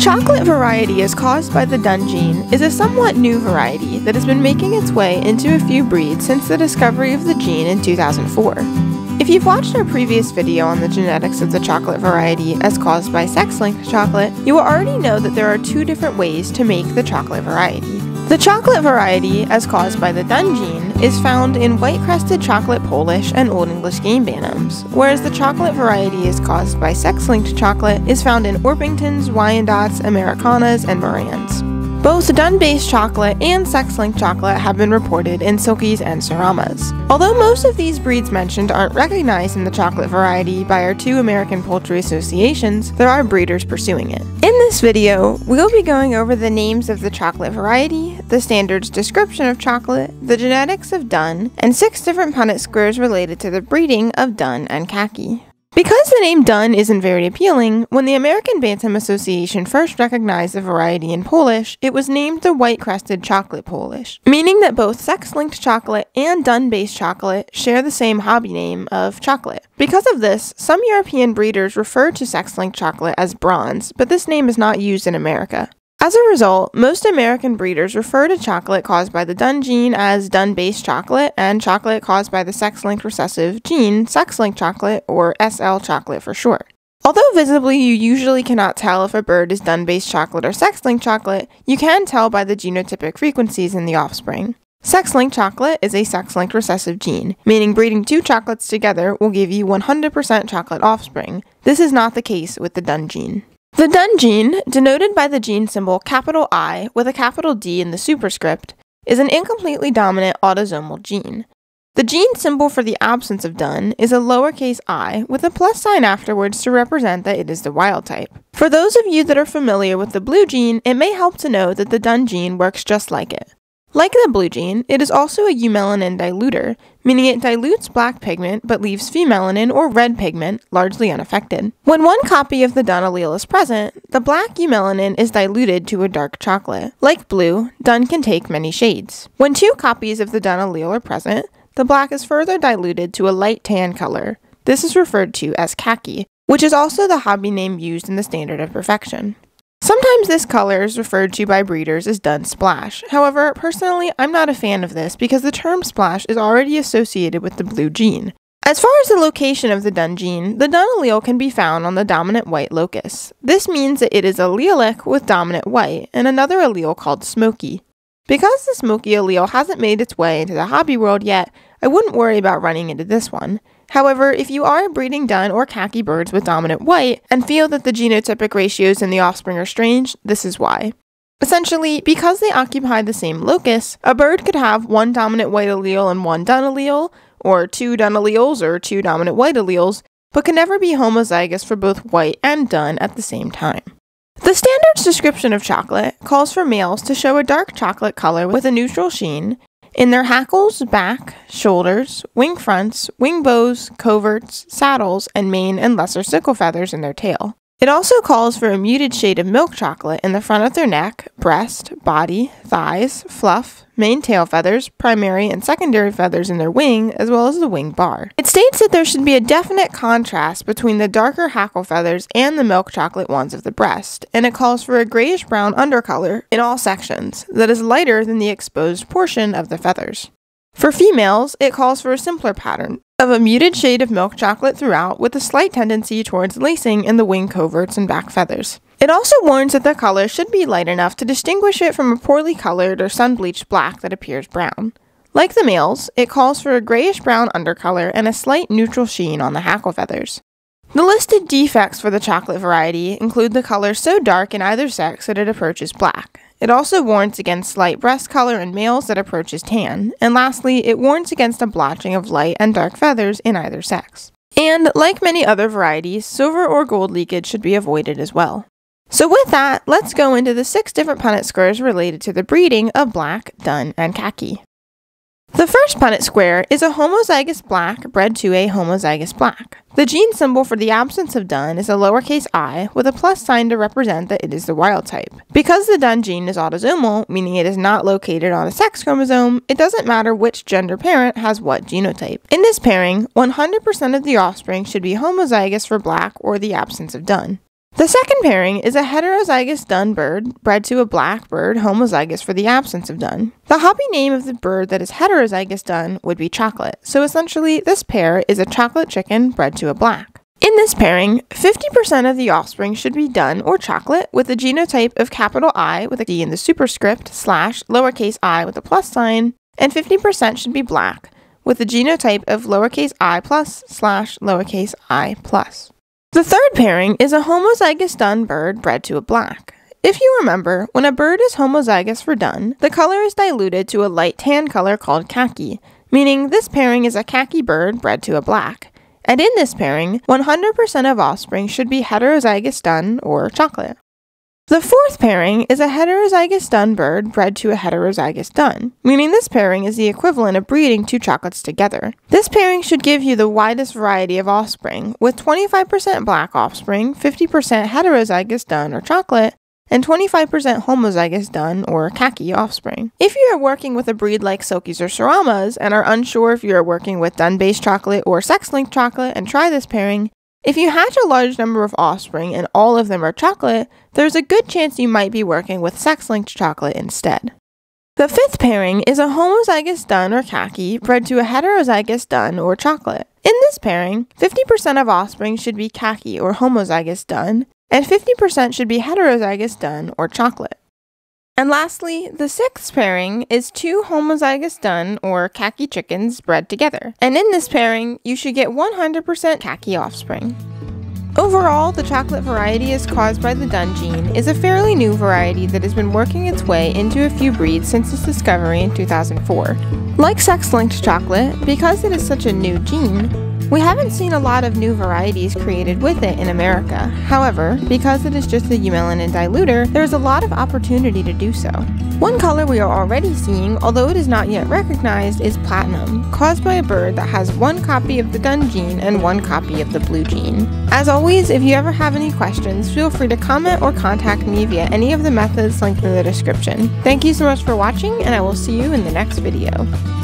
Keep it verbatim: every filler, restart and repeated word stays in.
chocolate variety is caused by the Dun gene is a somewhat new variety that has been making its way into a few breeds since the discovery of the gene in two thousand four. If you've watched our previous video on the genetics of the chocolate variety as caused by sex-linked chocolate, you will already know that there are two different ways to make the chocolate variety. The chocolate variety, as caused by the Dun gene, is found in white-crested chocolate Polish and Old English game bantams, whereas the chocolate variety is caused by sex-linked chocolate is found in Orpingtons, Wyandottes, Americanas, and Morans. Both Dun-based chocolate and sex-linked chocolate have been reported in Silkies and Saramas. Although most of these breeds mentioned aren't recognized in the chocolate variety by our two American poultry associations, there are breeders pursuing it. In this video, we'll be going over the names of the chocolate variety, the standards description of chocolate, the genetics of Dun, and six different Punnett squares related to the breeding of Dun and Khaki. Because the name Dun isn't very appealing, when the American Bantam Association first recognized the variety in Polish, it was named the white-crested chocolate Polish, meaning that both sex-linked chocolate and Dun-based chocolate share the same hobby name of chocolate. Because of this, some European breeders refer to sex-linked chocolate as bronze, but this name is not used in America. As a result, most American breeders refer to chocolate caused by the Dun gene as Dun-based chocolate, and chocolate caused by the sex-linked recessive gene, sex-linked chocolate, or S L chocolate for short. Although visibly you usually cannot tell if a bird is Dun-based chocolate or sex-linked chocolate, you can tell by the genotypic frequencies in the offspring. Sex-linked chocolate is a sex-linked recessive gene, meaning breeding two chocolates together will give you one hundred percent chocolate offspring. This is not the case with the Dun gene. The Dun gene, denoted by the gene symbol capital I with a capital D in the superscript, is an incompletely dominant autosomal gene. The gene symbol for the absence of Dun is a lowercase I with a plus sign afterwards to represent that it is the wild type. For those of you that are familiar with the blue gene, it may help to know that the Dun gene works just like it. Like the blue gene, it is also a eumelanin diluter, meaning it dilutes black pigment but leaves phenylanin or red pigment largely unaffected. When one copy of the Dun allele is present, the black eumelanin is diluted to a dark chocolate. Like blue, Dun can take many shades. When two copies of the Dun allele are present, the black is further diluted to a light tan color. This is referred to as khaki, which is also the hobby name used in the standard of perfection. Sometimes this color is referred to by breeders as Dun splash. However, personally, I'm not a fan of this because the term splash is already associated with the blue gene. As far as the location of the Dun gene, the Dun allele can be found on the dominant white locus. This means that it is allelic with dominant white and another allele called smoky. Because the smoky allele hasn't made its way into the hobby world yet, I wouldn't worry about running into this one. However, if you are breeding Dun or khaki birds with dominant white and feel that the genotypic ratios in the offspring are strange, this is why. Essentially, because they occupy the same locus, a bird could have one dominant white allele and one Dun allele, or two Dun alleles or two dominant white alleles, but can never be homozygous for both white and Dun at the same time. The standards description of chocolate calls for males to show a dark chocolate color with a neutral sheen in their hackles, back, shoulders, wing fronts, wing bows, coverts, saddles, and mane and lesser sickle feathers in their tail. It also calls for a muted shade of milk chocolate in the front of their neck, breast, body, thighs, fluff, main tail feathers, primary and secondary feathers in their wing, as well as the wing bar. It states that there should be a definite contrast between the darker hackle feathers and the milk chocolate ones of the breast, and it calls for a grayish-brown undercolor in all sections that is lighter than the exposed portion of the feathers. For females, it calls for a simpler pattern of a muted shade of milk chocolate throughout with a slight tendency towards lacing in the wing coverts and back feathers. It also warns that the color should be light enough to distinguish it from a poorly colored or sun-bleached black that appears brown. Like the males, it calls for a grayish-brown undercolor and a slight neutral sheen on the hackle feathers. The listed defects for the chocolate variety include the color so dark in either sex that it approaches black. It also warns against light breast color in males that approaches tan, and lastly, it warns against a blotching of light and dark feathers in either sex. And, like many other varieties, silver or gold leakage should be avoided as well. So with that, let's go into the six different Punnett squares related to the breeding of black, Dun, and khaki. The first Punnett square is a homozygous black bred to a homozygous black. The gene symbol for the absence of Dun is a lowercase I with a plus sign to represent that it is the wild type. Because the Dun gene is autosomal, meaning it is not located on a sex chromosome, it doesn't matter which gender parent has what genotype. In this pairing, one hundred percent of the offspring should be homozygous for black or the absence of Dun. The second pairing is a heterozygous dun bird bred to a black bird homozygous for the absence of dun. The hobby name of the bird that is heterozygous dun would be chocolate, so essentially this pair is a chocolate chicken bred to a black. In this pairing, fifty percent of the offspring should be dun or chocolate with a genotype of capital I with a D in the superscript slash lowercase I with a plus sign, and fifty percent should be black with a genotype of lowercase I plus slash lowercase I plus. The third pairing is a homozygous dun bird bred to a black. If you remember, when a bird is homozygous for dun, the color is diluted to a light tan color called khaki, meaning this pairing is a khaki bird bred to a black. And in this pairing, one hundred percent of offspring should be heterozygous dun or chocolate. The fourth pairing is a heterozygous dun bird bred to a heterozygous dun, meaning this pairing is the equivalent of breeding two chocolates together. This pairing should give you the widest variety of offspring, with twenty-five percent black offspring, fifty percent heterozygous dun or chocolate, and twenty-five percent homozygous dun or khaki offspring. If you are working with a breed like Silkies or Saramas and are unsure if you are working with dun-based chocolate or sex-linked chocolate and try this pairing, if you hatch a large number of offspring and all of them are chocolate, there's a good chance you might be working with sex-linked chocolate instead. The fifth pairing is a homozygous dun or khaki bred to a heterozygous dun or chocolate. In this pairing, fifty percent of offspring should be khaki or homozygous dun, and fifty percent should be heterozygous dun or chocolate. And lastly, the sixth pairing is two homozygous dun or khaki chickens bred together. And in this pairing, you should get one hundred percent khaki offspring. Overall, the chocolate variety is caused by the dun gene is a fairly new variety that has been working its way into a few breeds since its discovery in two thousand four. Like sex-linked chocolate, because it is such a new gene, we haven't seen a lot of new varieties created with it in America. However, because it is just a eumelanin diluter, there is a lot of opportunity to do so. One color we are already seeing, although it is not yet recognized, is platinum, caused by a bird that has one copy of the dun gene and one copy of the blue gene. As always, if you ever have any questions, feel free to comment or contact me via any of the methods linked in the description. Thank you so much for watching, and I will see you in the next video.